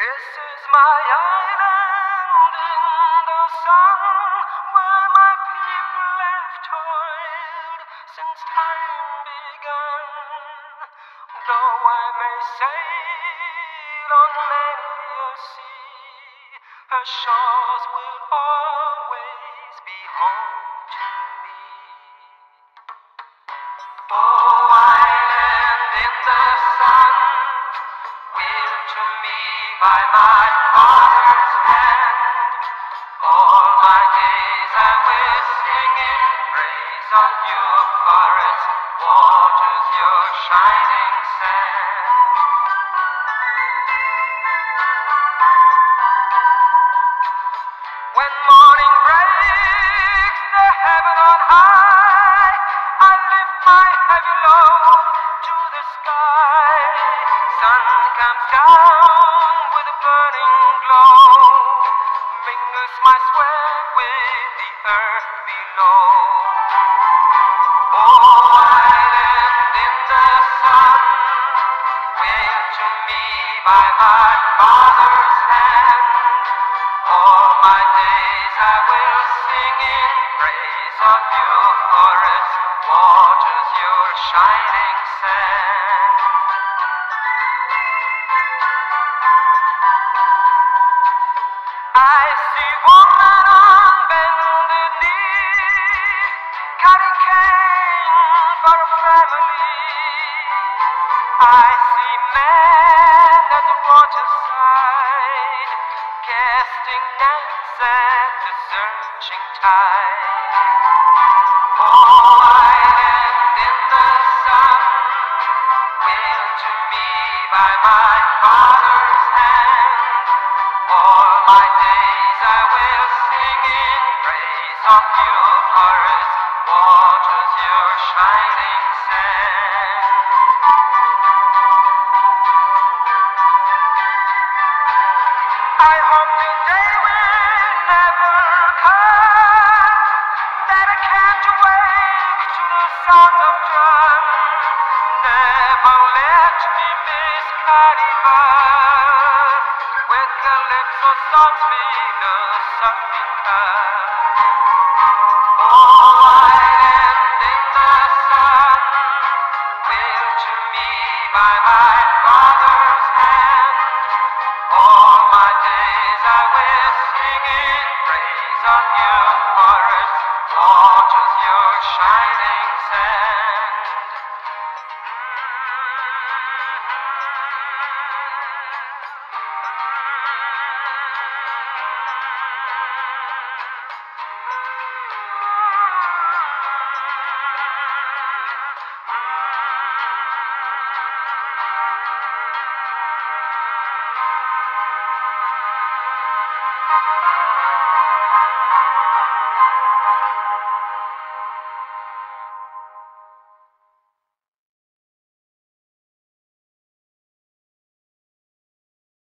This is my island in the sun, where my people have toiled since time begun. Though I may sail on many a sea, her shores will always be home to me. Oh, island in the sun, willed to me by my father's hand, all my days I will sing in praise of your forest waters, your shining sand. When morning breaks the heaven on high, I lift my heavy load to the sky. Sun comes down with a burning glow, mingles my sweat with the earth below. Oh, island in the sun, willed to me by my father's hand, all my days I will sing in praise of your forest waters, your shining sand. I see woman on bended knee, cutting cane for a family. I see men at the waterside, casting nets at the searching tide. Oh, island in the sun, willed to me by my father's hand, all my days I will sing in praise of your forest waters, your shining sand. I hope the day will never come that I can't wake to the sound of drum. Never let me miss Carnival, with calypso songs Venus Africa.